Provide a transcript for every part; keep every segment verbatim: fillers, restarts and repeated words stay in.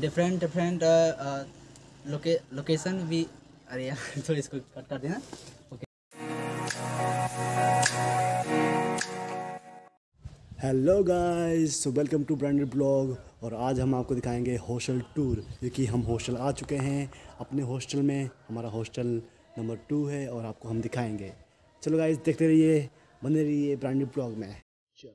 Different different लोके location भी। अरे यार थोड़ी इसको कट कर देना। Okay. Hello guys, so welcome to branded blog. और आज हम आपको दिखाएंगे हॉस्टल टूर, क्योंकि हम हॉस्टल आ चुके हैं अपने हॉस्टल में। हमारा हॉस्टल नंबर टू है और आपको हम दिखाएंगे। चलो गाइस, देखते रहिए, बने रहिए ब्रांडेड ब्लॉग में। चलो।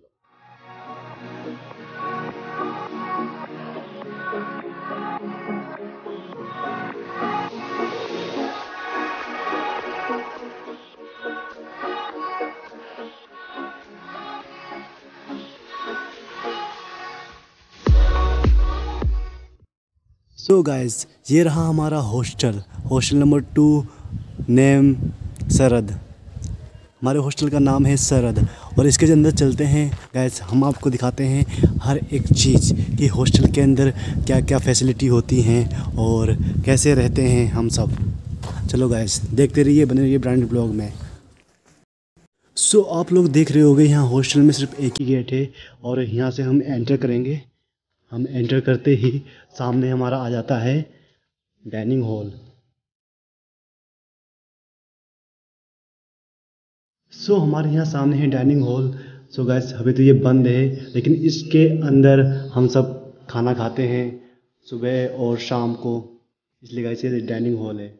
सो गाइस, ये रहा हमारा hostel, hostel number two, name Sarad. हमारे हॉस्टल का नाम है सरद। और इसके अंदर चलते हैं गाइस, हम आपको दिखाते हैं हर एक चीज़ कि हॉस्टल के अंदर क्या क्या फैसिलिटी होती हैं और कैसे रहते हैं हम सब। चलो गाइस, देखते रहिए, बने रहिए ब्रांडेड ब्लॉग में। सो so, आप लोग देख रहे होंगे यहाँ हॉस्टल में सिर्फ एक ही गेट है और यहाँ से हम एंटर करेंगे। हम एंटर करते ही सामने हमारा आ जाता है डाइनिंग हॉल। सो so, हमारे यहाँ सामने है डाइनिंग हॉल। सो गाइस, अभी तो ये बंद है, लेकिन इसके अंदर हम सब खाना खाते हैं सुबह और शाम को, इसलिए गाइस ये डाइनिंग हॉल है।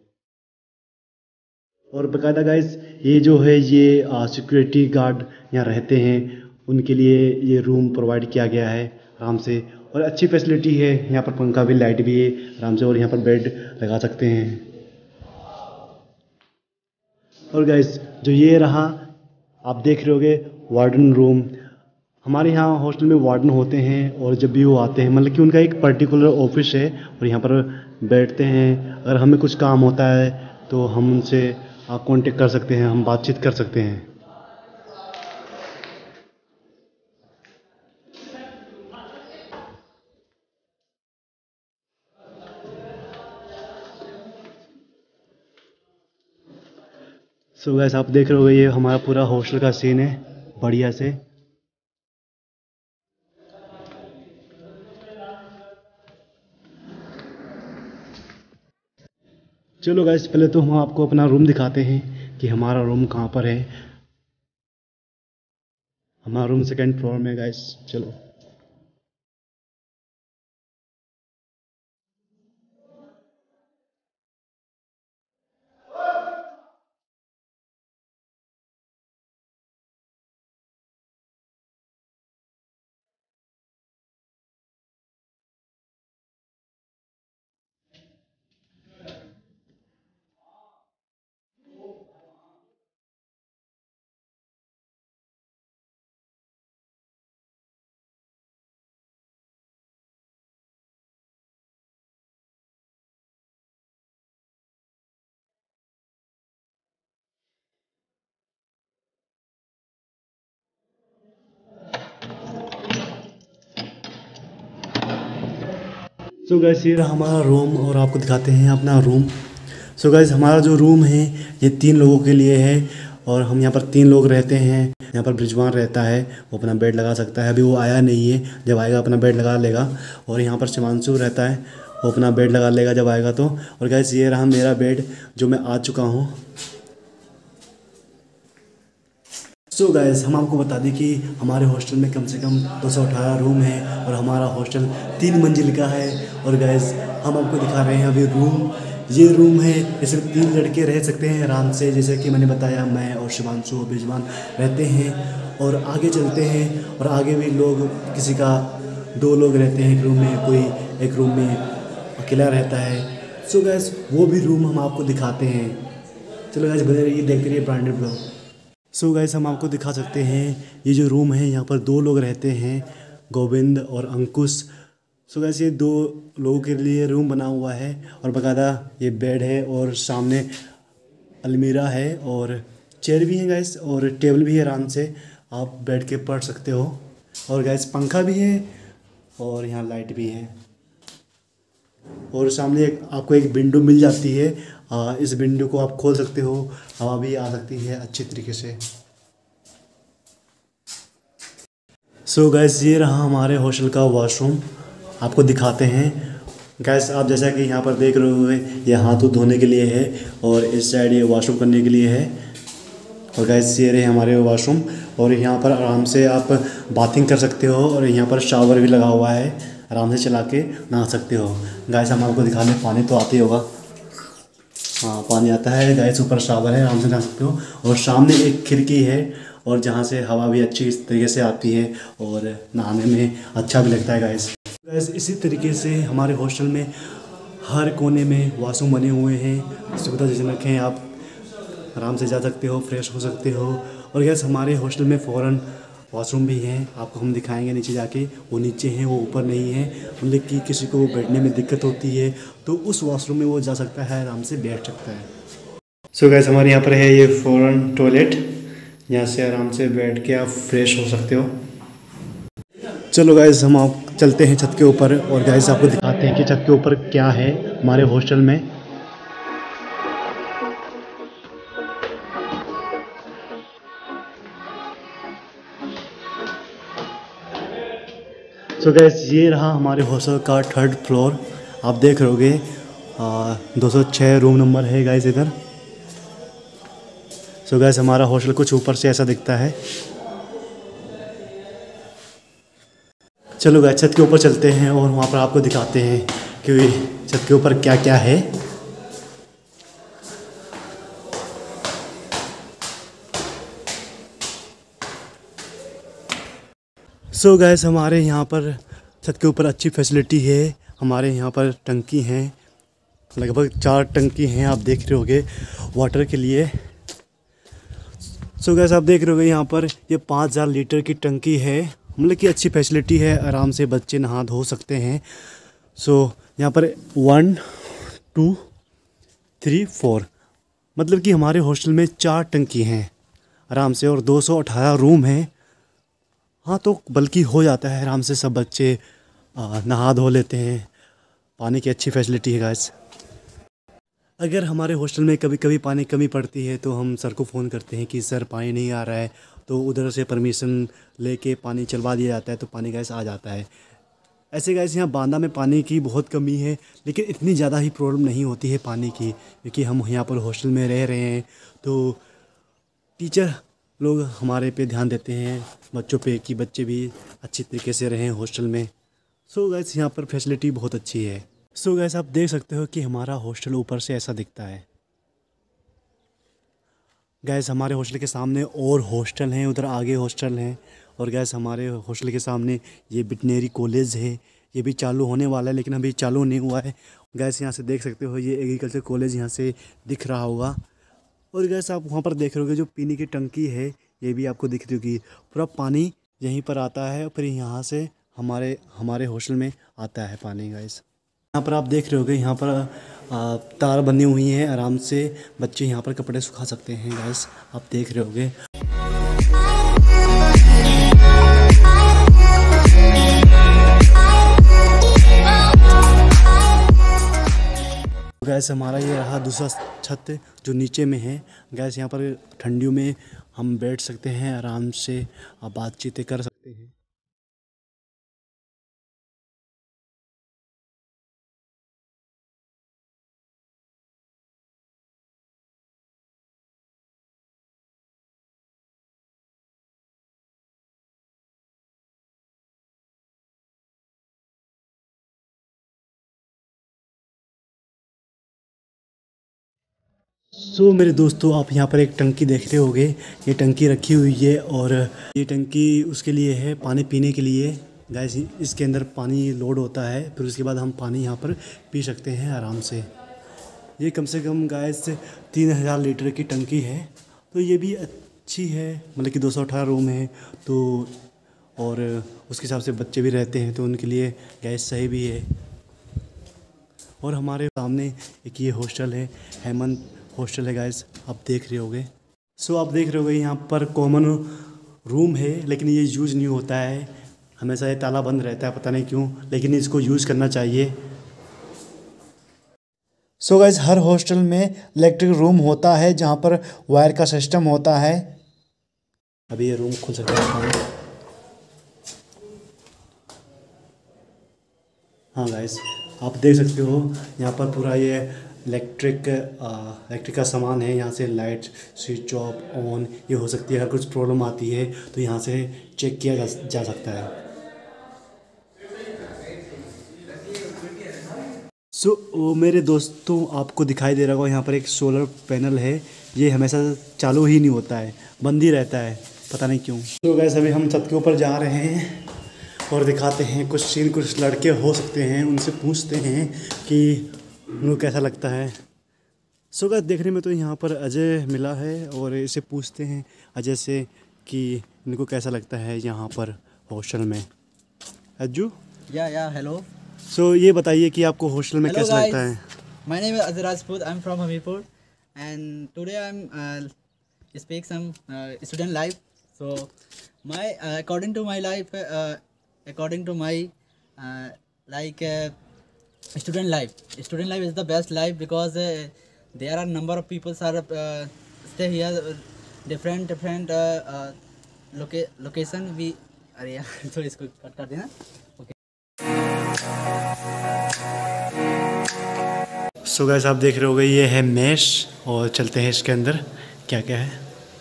और बकायदा गाइस, ये जो है ये सिक्योरिटी गार्ड यहाँ रहते हैं, उनके लिए ये रूम प्रोवाइड किया गया है आराम से। और अच्छी फैसिलिटी है, यहाँ पर पंखा भी, लाइट भी है आराम से, और यहाँ पर बेड लगा सकते हैं। और गाइस, जो ये रहा आप देख रहे होगे वार्डन रूम। हमारे यहाँ हॉस्टल में वार्डन होते हैं और जब भी वो आते हैं, मतलब कि उनका एक पर्टिकुलर ऑफिस है और यहाँ पर बैठते हैं। अगर हमें कुछ काम होता है तो हम उनसे कांटेक्ट कर सकते हैं, हम बातचीत कर सकते हैं। सो so गैस, आप देख रहे हो, ये हमारा पूरा हॉस्टल का सीन है बढ़िया से। चलो गैस, पहले तो हम आपको अपना रूम दिखाते हैं कि हमारा रूम कहाँ पर है। हमारा रूम सेकंड फ्लोर में गैस। चलो। सो गैस, ये रहा हमारा रूम और आपको दिखाते हैं अपना रूम। सो गैस, हमारा जो रूम है ये तीन लोगों के लिए है और हम यहाँ पर तीन लोग रहते हैं। यहाँ पर ब्रिजवान रहता है, वो अपना बेड लगा सकता है। अभी वो आया नहीं है, जब आएगा अपना बेड लगा लेगा। और यहाँ पर शिमांशु रहता है, वो अपना बेड लगा लेगा जब आएगा तो। और गैस, ये रहा मेरा बेड जो मैं आ चुका हूँ। सो so गाइस, हम आपको बता दें कि हमारे हॉस्टल में कम से कम दो सौ अठारह रूम है और हमारा हॉस्टल तीन मंजिल का है। और गाइस, हम आपको दिखा रहे हैं अभी रूम। ये रूम है, इसमें तीन लड़के रह सकते हैं आराम से, जैसे कि मैंने बताया, मैं और शिवांशु और ब्रिजवान रहते हैं। और आगे चलते हैं और आगे भी लोग, किसी का दो लोग रहते हैं एक रूम में, कोई एक रूम में अकेला रहता है। सो so गाइस, वो भी रूम हम आपको दिखाते हैं। चलो गाइस, बने रहिए, देखते रहिए ब्रांडेड ब्लॉग। सो गाइस, हम आपको दिखा सकते हैं ये जो रूम है, यहाँ पर दो लोग रहते हैं, गोविंद और अंकुश। सो गाइस, ये दो लोगों के लिए रूम बना हुआ है और बाकायदा ये बेड है और सामने अलमीरा है और चेयर भी है गाइस, और टेबल भी है, आराम से आप बैठ के पढ़ सकते हो। और गाइस, पंखा भी है और यहाँ लाइट भी है। और सामने एक आपको एक विंडो मिल जाती है, आ, इस विंडो को आप खोल सकते हो, हवा भी आ सकती है अच्छे तरीके से। सो so गैस, ये रहा हमारे हॉस्टल का वॉशरूम, आपको दिखाते हैं। गैस आप जैसा कि यहाँ पर देख रहे हो, ये हाथ धो धोने के लिए है और इस साइड ये वॉशरूम करने के लिए है। और गैस ये रहे हमारे वॉशरूम, और यहाँ पर आराम से आप बाथिंग कर सकते हो और यहाँ पर शावर भी लगा हुआ है, आराम से चला के नहा सकते हो। गैस हम आपको दिखा लें, पानी तो आते ही होगा, हाँ पानी आता है गैस, ऊपर शावर है, आराम से नहा सकते हो। और सामने एक खिड़की है और जहाँ से हवा भी अच्छी तरीके से आती है और नहाने में अच्छा भी लगता है गैस। गैस इसी तरीके से हमारे हॉस्टल में हर कोने में वॉशरूम बने हुए हैं, सुविधाजनक हैं, आप आराम से जा सकते हो, फ्रेश हो सकते हो। और गैस हमारे हॉस्टल में फ़ौरन वॉशरूम भी हैं, आपको हम दिखाएंगे नीचे जाके, वो नीचे हैं, वो ऊपर नहीं है। मतलब कि किसी को बैठने में दिक्कत होती है तो उस वॉशरूम में वो जा सकता है, आराम से बैठ सकता है। सो गैस हमारे यहाँ पर है ये फ़ौरन टॉयलेट, यहाँ से आराम से बैठ के आप फ्रेश हो सकते हो। चलो गैस हम आप चलते हैं छत के ऊपर और गैस आपको दिखाते हैं कि छत के ऊपर क्या है हमारे हॉस्टल में। तो गैस ये रहा हमारे हॉस्टल का थर्ड फ्लोर, आप देख रहोगे दो सौ छः रूम नंबर है गैस इधर। सो गैस हमारा हॉस्टल कुछ ऊपर से ऐसा दिखता है। चलो गैस छत के ऊपर चलते हैं और वहाँ पर आपको दिखाते हैं कि छत के ऊपर क्या क्या है। सो so गैस हमारे यहाँ पर छत के ऊपर अच्छी फैसिलिटी है, हमारे यहाँ पर टंकी हैं, लगभग चार टंकी हैं, आप देख रहे होगे वाटर के लिए। सो so गैस आप देख रहे होगे यहाँ पर ये पाँच हज़ार लीटर की टंकी है, मतलब कि अच्छी फैसिलिटी है, आराम से बच्चे नहा धो सकते हैं। सो so, यहाँ पर वन टू थ्री फोर मतलब कि हमारे हॉस्टल में चार टंकी हैं आराम से, और दो सौ अठारह रूम हैं। हाँ तो बल्कि हो जाता है आराम से, सब बच्चे नहा धो लेते हैं, पानी की अच्छी फैसिलिटी है गाइस। अगर हमारे हॉस्टल में कभी कभी पानी कमी पड़ती है तो हम सर को फ़ोन करते हैं कि सर पानी नहीं आ रहा है, तो उधर से परमिशन लेके पानी चलवा दिया जाता है, तो पानी गैस आ जाता है। ऐसे गैस यहाँ बांदा में पानी की बहुत कमी है, लेकिन इतनी ज़्यादा ही प्रॉब्लम नहीं होती है पानी की, क्योंकि हम यहाँ पर हॉस्टल में रह रहे हैं तो टीचर लोग हमारे पे ध्यान देते हैं बच्चों पे कि बच्चे भी अच्छी तरीके से रहें हॉस्टल में। सो गैस यहाँ पर फैसिलिटी बहुत अच्छी है। सो गैस आप देख सकते हो कि हमारा हॉस्टल ऊपर से ऐसा दिखता है। गैस हमारे हॉस्टल के सामने और हॉस्टल हैं, उधर आगे हॉस्टल हैं, और गैस हमारे हॉस्टल के सामने ये वेटनरी कॉलेज है, ये भी चालू होने वाला है लेकिन अभी चालू नहीं हुआ है। गैस यहाँ से देख सकते हो ये एग्रीकल्चर कॉलेज यहाँ से दिख रहा होगा। और गैस आप वहाँ पर देख रहे होगे जो पीने की टंकी है ये भी आपको दिख रही होगी, पूरा पानी यहीं पर आता है, फिर यहाँ से हमारे हमारे हॉस्टल में आता है पानी। गैस यहाँ पर आप देख रहे होगे यहाँ पर आ, तार बनी हुई हैं, आराम से बच्चे यहाँ पर कपड़े सुखा सकते हैं। गैस आप देख रहे होगे। गैस हमारा ये रहा दूसरा छत जो नीचे में है। गैस यहाँ पर ठंडियों में हम बैठ सकते हैं, आराम से बातचीत कर सकते हैं। सो so, मेरे दोस्तों आप यहाँ पर एक टंकी देख रहे होगे, ये टंकी रखी हुई है और ये टंकी उसके लिए है पानी पीने के लिए। गैस इसके अंदर पानी लोड होता है, फिर उसके बाद हम पानी यहाँ पर पी सकते हैं आराम से। ये कम से कम गैस तीन हज़ार लीटर की टंकी है, तो ये भी अच्छी है, मतलब कि दो सौ अठारह रूम है तो, और उसके हिसाब से बच्चे भी रहते हैं तो उनके लिए गैस सही भी है। और हमारे सामने एक ये हॉस्टल है, हेमंत हॉस्टल है गाइस, आप देख रहे होगे। सो so, आप देख रहे होगे यहाँ पर कॉमन रूम है, लेकिन ये यूज़ नहीं होता है, हमेशा ये ताला बंद रहता है, पता नहीं क्यों, लेकिन इसको यूज़ करना चाहिए। सो so गाइस हर हॉस्टल में इलेक्ट्रिक रूम होता है जहाँ पर वायर का सिस्टम होता है। अभी ये रूम खुल सकता है। हाँ गाइस आप देख सकते हो यहाँ पर पूरा ये इलेक्ट्रिक इलेक्ट्रिक का सामान है। यहाँ से लाइट स्विच ऑफ ऑन ये हो सकती है। अगर कुछ प्रॉब्लम आती है तो यहाँ से चेक किया जा, जा सकता है। सो so, मेरे दोस्तों आपको दिखाई दे रहा होगा यहाँ पर एक सोलर पैनल है। ये हमेशा चालू ही नहीं होता है, बंद ही रहता है, पता नहीं क्यों। तो so, गैस अभी हम छत के ऊपर जा रहे हैं और दिखाते हैं कुछ सीन। कुछ लड़के हो सकते हैं, उनसे पूछते हैं कि उनको कैसा लगता है। सो so, गैस देखने में तो यहाँ पर अजय मिला है और इसे पूछते हैं अजय से कि इनको कैसा लगता है यहाँ पर हॉस्टल में। अज्जू या या हेलो। सो so, ये बताइए कि आपको हॉस्टल में Hello कैसा guys. लगता है। My name is Ajay Rajput. I'm from Hamirpur, and today I'm uh, speak some uh, student life. So my uh, according to my life, uh, according to my uh, like uh, student life. Student life is the best life because uh, there are number of people are uh, stay here uh, different different uh, uh, loca- location. We अरे यार थोड़ी इसको cut कर देना। सो so guys आप देख रहे होगे ये है मेश और चलते हैं इसके अंदर क्या क्या है।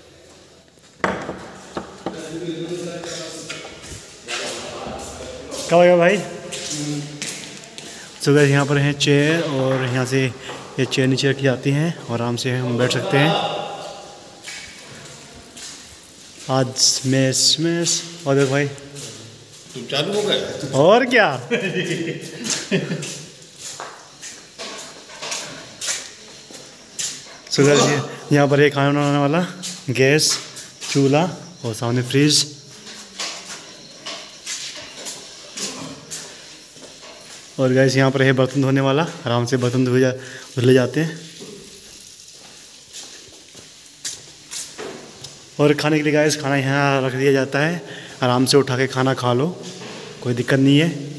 क्या हो गया भाई। सो so गाइस यहाँ पर है चेयर और यहाँ से ये चेयर नीचे रखी जाती हैं और आराम से हम बैठ सकते हैं। आज मेश मेश और देखो भाई तुम चालू हो गए और क्या। सो so गाइस यहाँ पर है खाना बनाने वाला गैस, चूल्हा और सामने फ्रिज। और गैस यहाँ पर है बर्तन धोने वाला, आराम से बर्तन धुले जा धुले जाते हैं। और खाने के लिए गैस खाना यहाँ रख दिया जाता है, आराम से उठा के खाना खा लो, कोई दिक्कत नहीं है।